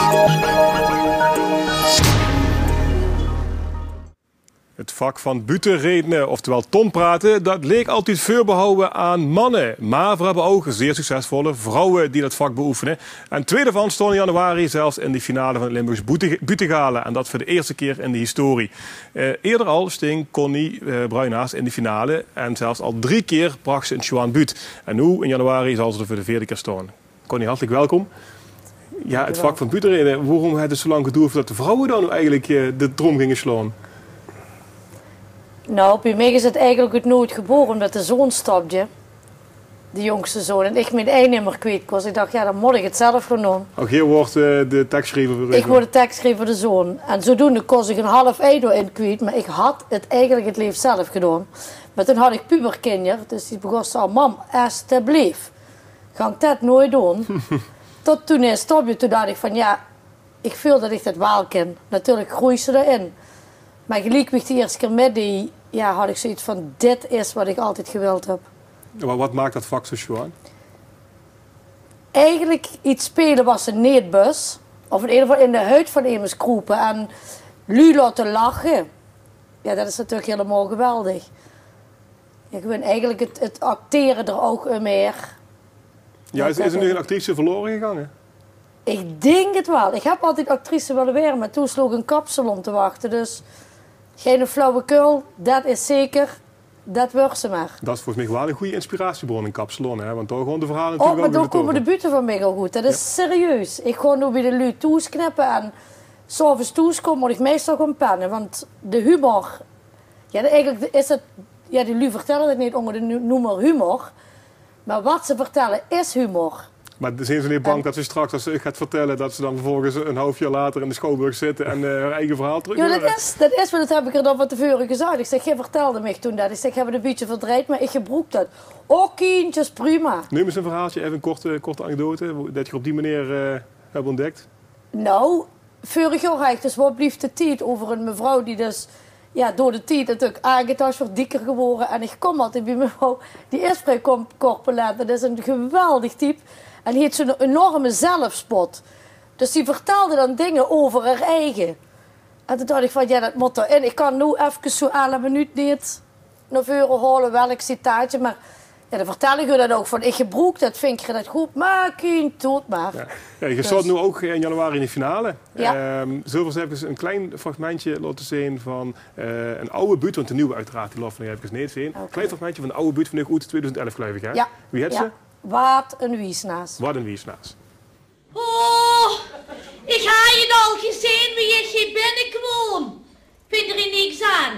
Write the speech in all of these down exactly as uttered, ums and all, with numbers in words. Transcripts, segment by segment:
Het vak van butenredenen, oftewel tompraten, dat leek altijd voorbehouden aan mannen. Maar we hebben ook zeer succesvolle vrouwen die dat vak beoefenen. En twee daarvan stonden in januari zelfs in de finale van het Limburgs Butegala. En dat voor de eerste keer in de historie. Uh, eerder al sting Connie uh, Bruinaars in de finale. En zelfs al drie keer bracht ze een Sjoan buut. En nu in januari zal ze er voor de vierde keer staan. Connie, hartelijk welkom. Ja, het vak van butenredenen. Waarom heeft het zo lang geduurd voordat de vrouwen dan eigenlijk uh, de trom gingen slaan? Nou, bij mij is het eigenlijk het nooit geboren met de zoon stopte. De jongste zoon. En ik mijn eindnummer kwijt was. Ik dacht, ja, dan moet ik het zelf gaan doen. Ook hier wordt uh, de tekstschrijver voor Ik word de tekstschrijver voor de zoon. En zodoende kost ik een half euro in kwijt. Maar ik had het eigenlijk het leven zelf gedaan. Maar toen had ik puberkinder. Dus die begon zo, mam, alsjeblieft. Ga ik dat nooit doen. Tot toen hij stopte, toen dacht ik van, ja, ik voel dat ik dat wel ken. Natuurlijk groei ze erin. Maar gelijk wie de eerste keer met die, ja, had ik zoiets van, dit is wat ik altijd gewild heb. Maar wat maakt dat vak zo Sjoan? Eigenlijk iets spelen was een neetbus. Of in ieder geval in de huid van iemand kroepen. En lui laten lachen. Ja, dat is natuurlijk helemaal geweldig. Ik ben eigenlijk het, het acteren er ook meer. Ja, is, is er nu een actrice verloren gegaan? Ik denk het wel. Ik heb altijd actrice willen worden, maar toen sloeg een kapsel om te wachten. Dus geen flauwekul, dat is zeker, dat wordt ze maar. Dat is volgens mij wel een goede inspiratiebron in Kapsalon, hè? Want toch gewoon de verhalen Oh, natuurlijk maar dan komen de buiten van mij al goed. Dat is ja. serieus. Ik ga nu bij de lui toesknippen en s'avonds toes kom, moet ik meestal gaan pennen. Want de humor, ja, eigenlijk is het, ja, die lui vertellen het niet onder de noemer humor. Maar wat ze vertellen is humor. Maar zijn ze niet bang en, dat ze straks, als ze gaat vertellen, dat ze dan vervolgens een half jaar later in de Schouwburg zitten en uh, haar eigen verhaal terug Ja, dat is, dat is, want dat heb ik er dan van tevoren gezegd. Ik zeg, je vertelde me toen dat. Ik zeg, ik heb het een beetje verdraaid, maar ik gebroek dat. Oh, kindjes, prima. Neem eens een verhaaltje, even een korte, korte anekdote, dat je op die manier uh, hebt ontdekt. Nou, vorig jaar had ik dus wat blieft de tijd over een mevrouw die dus, ja, door de tijd natuurlijk aangetast wordt, dikker geworden. En ik kom altijd bij mevrouw, die is vrij corpulent. Dat is een geweldig type. En die heeft zo'n enorme zelfspot. Dus die vertelde dan dingen over haar eigen. En toen dacht ik van, ja, dat moet erin. Ik kan nu even zo alle minuut niet naar voren halen welk citaatje. Maar ja, dan vertel ik u dat ook van, ik gebroek dat, vind je dat goed? Maar kind, doet maar. Ja. Ja, je dus. zat nu ook in januari in de finale. Ja. Um, Zullen we eens een klein fragmentje laten zien van uh, een oude buurt. Want de nieuwe uiteraard, die lof van heb ik eens niet zien. Okay. Een klein fragmentje van een oude buurt van de goed twintig elf, geloof ik. Hè? Ja. Wie had ja. ze? Wat een wiesnaas. Wat een wiesnaas. Oh, ik ga je al gezien wie je hier binnenkwam. Vind er niks aan.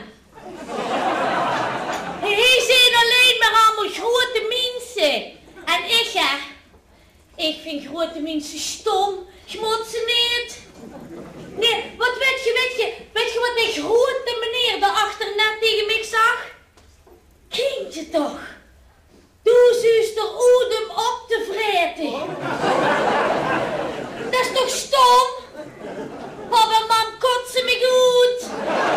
Hij zijn alleen maar allemaal grote mensen. En ik, hè, ik vind grote mensen stom. Je moet ze niet. Nee, wat weet je, weet je, weet je wat die grote meneer daarachter net tegen mij zag? Kindje toch. Doe ze de oedem op te vreten. Dat is toch stom? Papa, mam, kotsen me goed.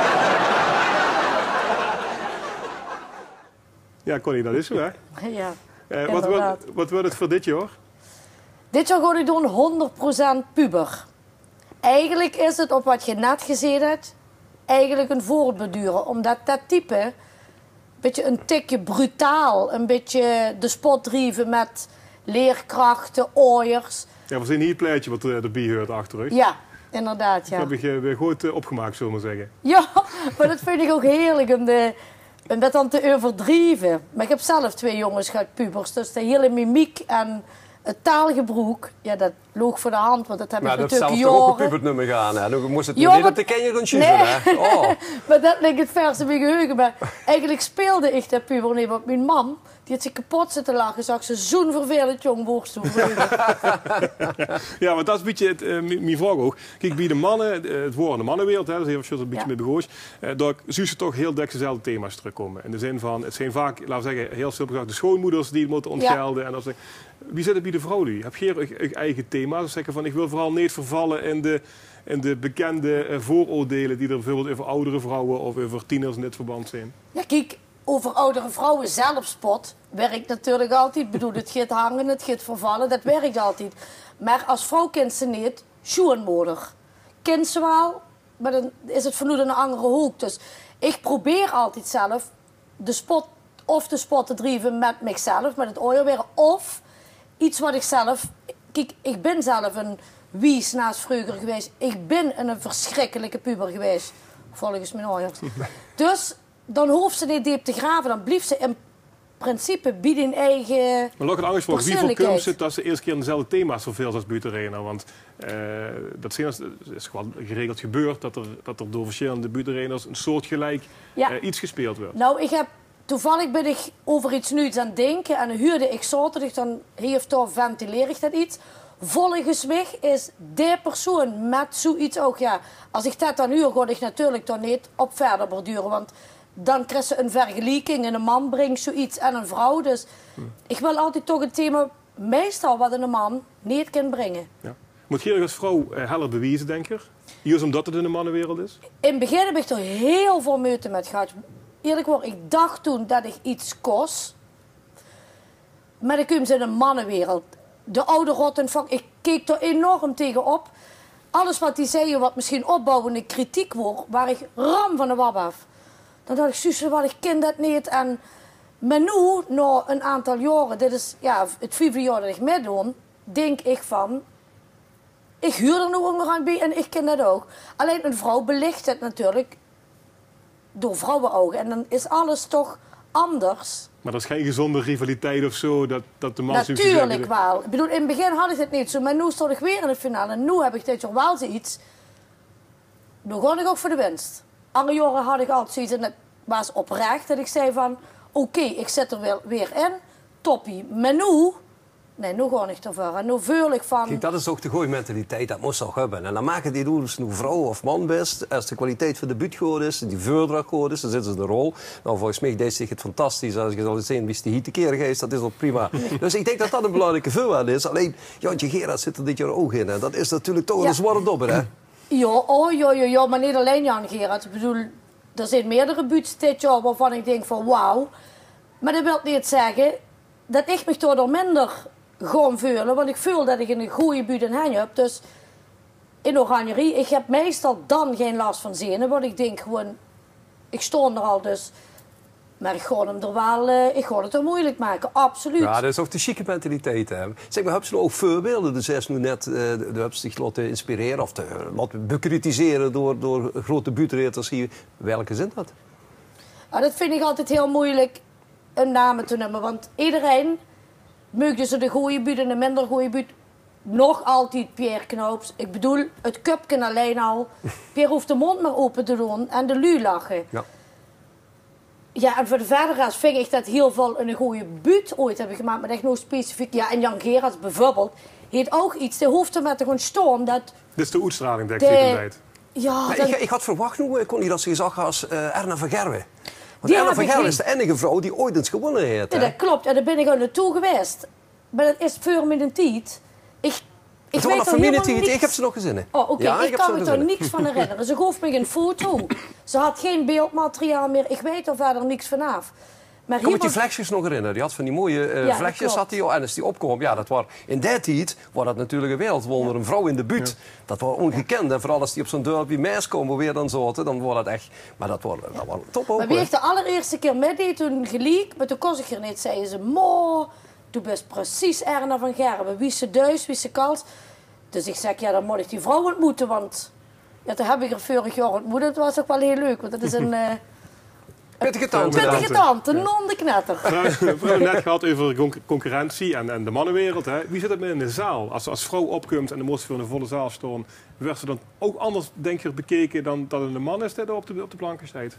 Ja, Connie, dat is zo, hè? Ja, uh, wat, wordt, wat wordt het voor dit jaar? Dit jaar ga ik doen honderd procent puber. Eigenlijk is het, op wat je net gezien hebt, eigenlijk een voortbeduren. Omdat dat type, een beetje een tikje brutaal, een beetje de spot drieven met leerkrachten, ooiers. Ja, we zien hier het pleitje wat erbij hoort achteruit. Ja, inderdaad, ja. Dat heb je weer goed uh, opgemaakt, zullen we maar zeggen. Ja, maar dat vind ik ook heerlijk om de... om dat dan te overdrijven. Maar ik heb zelf twee jongens gehad, pubers. Dus de hele mimiek en het taalgebruik, ja, dat loog voor de hand. Want dat heb maar ik dat natuurlijk zelf jaren... toch ook een pubernummer gaan, hè? Dan moest het ja, niet maar... dat de ken je gaan nee. hè? Oh. Maar dat ligt het verse in mijn geheugen. Maar eigenlijk speelde ik dat puber niet. Want mijn man, die had zich kapot zitten lachen. Zag ze zo'n vervelend jong woordstel. Ja, want dat is een beetje het, uh, mijn vraag ook. Kijk, bij de mannen, uh, het woord in de mannenwereld, hè, dat is even een beetje ja. mee begonnen. Uh, daar zie je toch heel dik dezelfde thema's terugkomen. In de zin van, het zijn vaak, laten we zeggen, heel simpel gezegd, de schoonmoeders die het moeten ontgelden. Ja. En dat soort. Wie zit het bij de vrouw nu? Heb je hier eigen thema's? Dus zeggen van, ik wil vooral niet vervallen in de, in de bekende uh, vooroordelen die er bijvoorbeeld over oudere vrouwen of over tieners in dit verband zijn. Ja, kijk, over oudere vrouwen zelfspot werkt natuurlijk altijd. Ik bedoel, het gaat hangen, het gaat vervallen, dat werkt altijd. Maar als vrouw kent ze niet, schoenmoeder. Kind ze wel, maar dan is het vanuit een andere hoek. Dus ik probeer altijd zelf de spot of de spot te drijven met mezelf, met het ooierweren, of iets wat ik zelf... Kijk, ik ben zelf een wies naast vroeger geweest. Ik ben een verschrikkelijke puber geweest, volgens mijn ooier. Dus dan hoeft ze niet diep te graven, dan blijft ze in principe bieden in eigen. Maar ook een angst voor wie voor kunst zit dat ze eerst keer in dezelfde thema's zoveel als buurtarena. Want uh, dat is gewoon geregeld gebeurd dat er, dat er door verschillende buurtarena's een soortgelijk ja. uh, iets gespeeld wordt. Nou, ik heb toevallig ben ik over iets nieuws aan het denken en dan huurde ik zaterdag, dan heeft toch ventileer ik dat iets. Volgens mij is de persoon met zoiets ook, ja, als ik dat dan huur, ga ik natuurlijk dan niet op verder borduren, want dan krijg je een vergelijking en een man brengt zoiets en een vrouw. Dus hm. ik wil altijd toch een thema, meestal wat een man niet kan brengen. Ja. Moet je als vrouw uh, heller bewijzen, denk ik? Juist omdat het in de mannenwereld is? In het begin heb ik er heel veel moeite met gehad. Eerlijk waar, ik dacht toen dat ik iets kost. Maar dan kom ze in de mannenwereld. De oude rottenvak, ik keek er enorm tegenop. Alles wat die zeiden, wat misschien opbouwende kritiek wordt, waar ik ram van de wab af. Dan dacht ik, Suze, wat ik ken dat niet. En maar nu, na een aantal jaren, dit is ja, het vijfde jaar dat ik meedoe, denk ik van, ik huur er nu onderaan bij en ik ken dat ook. Alleen een vrouw belicht het natuurlijk door vrouwenogen. En dan is alles toch anders. Maar dat is geen gezonde rivaliteit of zo, dat, dat de man... Natuurlijk wel. Ik bedoel, in het begin had ik het niet zo, maar nu stond ik weer in de finale. En nu heb ik dit jaar wel zoiets. Nu ga ik ook voor de winst. Andere jaren had ik altijd zoiets, en het was oprecht, dat ik zei van, oké, okay, ik zit er weer, weer in, toppie. Maar nu, nee, nu ga ik ervoor. En nu voel ik van... Kijk, dat is ook de goede mentaliteit, dat moest toch hebben. En dan maken die roers nu vrouw of man best. Als de kwaliteit van de buurt goed is, die voordracht goed is, dan zitten ze de rol. Nou, volgens mij deed zich het fantastisch. Als je zal eens zien, wie is die hier te keren geweest, dat is ook prima. Dus ik denk dat dat een belangrijke voorwaarde is. Alleen, Jantje Gerard zit er dit jaar ook in. En dat is natuurlijk toch ja. een zware dobber, hè? Ja, oh, ja, ja, ja, maar niet alleen Jan Gerard. Ik bedoel, er zijn meerdere buurts dit jaar waarvan ik denk van wauw. Maar dat wil niet zeggen dat ik me toch minder gewoon voelen. Want ik voel dat ik een goede buurt in hen heb. Dus in oranjerie, ik heb meestal dan geen last van zenuwen. Want ik denk gewoon, ik stond er al dus. Maar ik ga hem er wel, uh, ik ga het er moeilijk maken, absoluut. Ja, dat is ook de chique mentaliteit. Hè. Zeg maar, heb je ook voorbeelden? Dus is nu net, uh, de heb zich laten inspireren of te, uh, laten bekritiseren door, door grote buurtreters hier. Welke zijn dat? Nou, dat vind ik altijd heel moeilijk een naam te noemen. Want iedereen meugde ze de goede buurt en de minder goede buurt. Nog altijd Pierre Knoops. Ik bedoel, het cupje alleen al. Pierre hoeft de mond maar open te doen en de lu lachen. Ja. Ja, en voor de verderaars vind ik dat heel veel een goede buurt ooit hebben gemaakt. Maar echt nog specifiek. Ja, en Jan Gerards bijvoorbeeld heeft ook iets. Die hoeft er met te gewoon staan. Dat Dit is de uitstraling, denk ik, de... Ja, dat... ik, ik had verwacht, nu ik kon niet dat ze zag als uh, Erna van Gerwen. Want die Erna van Gerwen geen... is de enige vrouw die ooit eens gewonnen heeft. Ja, dat klopt. En daar ben ik al naartoe geweest. Maar dat is voor me een tijd. Ik... Ik, weet er niks... ik heb ze nog gezien. Oh, oké. Okay. Ja, ik, ik kan me er niks van herinneren. Ze gaf me een foto. Ze had geen beeldmateriaal meer. Ik weet er verder niks vanaf. Maar ik kan me die vlekjes nog herinneren. Die had van die mooie uh, ja, vlekjes. Had die, en als die opkwam, ja, dat was in die tijd was dat natuurlijk een wereldwonder. Ja. Een vrouw in de buurt. Ja. Dat was ongekend. En vooral als die op zo'n dorpje meis komen weer dan zaten, dan was dat echt. Maar dat was, dat was top ook. Maar wie ik de allereerste keer meedeed, toen gelijk, maar toen kon ik er niet. Zeiden ze, mo, toen best precies Erna van Gerwen. Wie ze duis, wie ze kalt. Dus ik zeg, ja, dan moet ik die vrouw ontmoeten, want ja, toen heb ik er vorig jaar ontmoet. Dat was ook wel heel leuk, want dat is een... Uh, pittige tante. Pittige tante, ja. Non de knetter. We hebben het net gehad over concurrentie en, en de mannenwereld. Hè. Wie zit het met in de zaal? Als, als vrouw opkomt en de moest voor een volle zaal staan, werd ze dan ook anders, denk ik, bekeken dan dat een man is die op de, op de planken staat?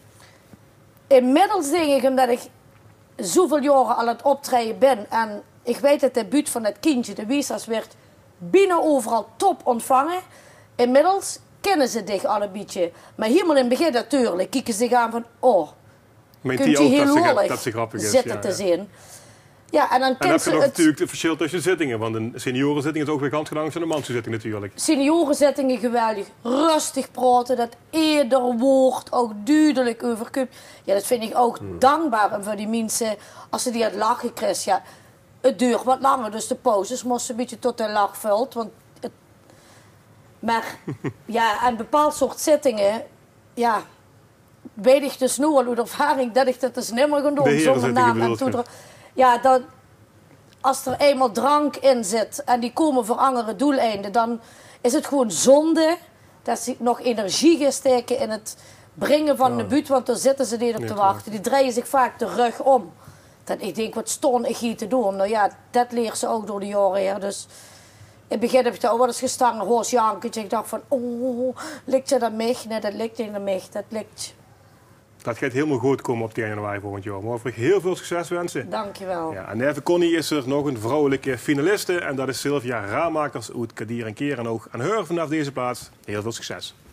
Inmiddels denk ik, omdat ik zoveel jaren al aan het optreden ben en ik weet dat de buurt van dat kindje, de Wiesas, werd binnen overal top ontvangen. Inmiddels kennen ze dich al een beetje. Maar helemaal in het begin natuurlijk kijken ze zich aan van, oh, Meent kunt je ook heel dat lollig dat ze grappig is, zitten ja, te ja. zien. Ja, en dan en kent dan ze heb je het... natuurlijk het verschil tussen zittingen. Want een seniorenzitting is ook weer ganz gedaan aan een manszitting natuurlijk. Seniorenzittingen geweldig. Rustig praten, dat eerder woord ook duidelijk overkomt. Ja, dat vind ik ook hmm. dankbaar. En voor die mensen, als ze die uit lachen krijgen, ja, het duurt wat langer. Dus de pauzes moesten een beetje tot de lach vult. Want het, Maar ja, een bepaald soort zittingen, ja, weet ik dus nu al uit ervaring dat ik dat dus niet meer ga doen zonder naam en toeter. Ja, dat, als er eenmaal drank in zit en die komen voor andere doeleinden, dan is het gewoon zonde dat ze nog energie gaan steken in het brengen van ja. de buurt, want daar zitten ze niet op te wachten. Die draaien zich vaak de rug om. Dat ik denk, wat ston ik hier te doen? Nou ja, dat leert ze ook door de jaren heen. Dus in het begin heb ik daar wel eens gestaan, hoors janken. Ik dacht van, oh, ligt je dat mij? Nee, dat ligt niet naar mij. Dat ligt. Dat gaat helemaal goed komen op tien januari volgend jaar. Mogen we heel veel succes wensen. Dankjewel. Ja, en even Connie is er nog een vrouwelijke finaliste. En dat is Sylvia Ramakers uit Kadir en Keer en ook aan haar vanaf deze plaats. Heel veel succes.